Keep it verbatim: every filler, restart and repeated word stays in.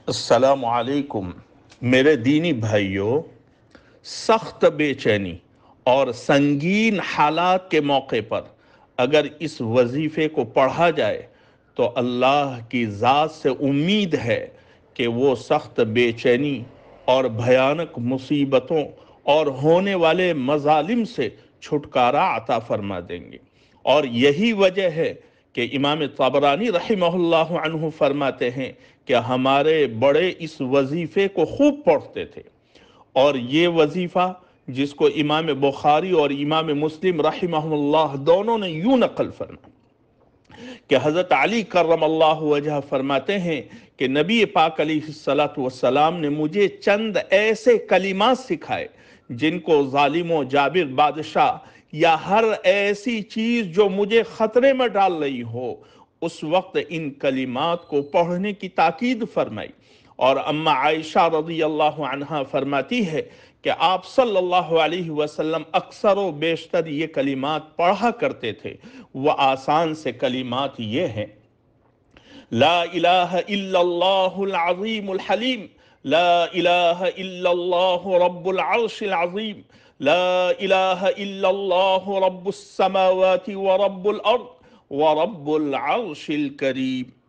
السلام علیکم میرے دینی بھائیوں، سخت بے چینی اور سنگین حالات کے موقع پر اگر اس وظیفے کو پڑھا جائے تو اللہ کی ذات سے امید ہے کہ وہ سخت بے چینی اور بھیانک مصیبتوں اور ہونے والے مظالم سے چھٹکارا عطا فرما دیں گے۔ اور یہی وجہ ہے کہ امام طبرانی رحمہ اللہ عنہ فرماتے ہیں کہ ہمارے بڑے اس وظیفے کو خوب پڑھتے تھے، اور یہ وظیفہ جس کو امام بخاری اور امام مسلم رحمہ اللہ دونوں نے یوں نقل فرمایا کہ حضرت علی کرم اللہ وجہ فرماتے ہیں کہ نبی پاک علیہ السلام نے مجھے چند ایسے کلمات سکھائے جن کو ظالم و جابر بادشاہ یا ہر ایسی چیز جو مجھے خطرے میں ڈال رہی ہو اس وقت ان کلمات کو پڑھنے کی تاکید فرمائی۔ اور اما عائشہ رضی اللہ عنہا فرماتی ہے کہ آپ صلی اللہ علیہ وسلم اکثر و بیشتر یہ کلمات پڑھا کرتے تھے۔ وہ آسان سے کلمات یہ ہیں: لا الہ الا اللہ العظیم الحلیم، لا الہ الا اللہ رب العرش العظیم، لا الہ الا اللہ رب السماوات ورب الارض ورب العرش الکریم۔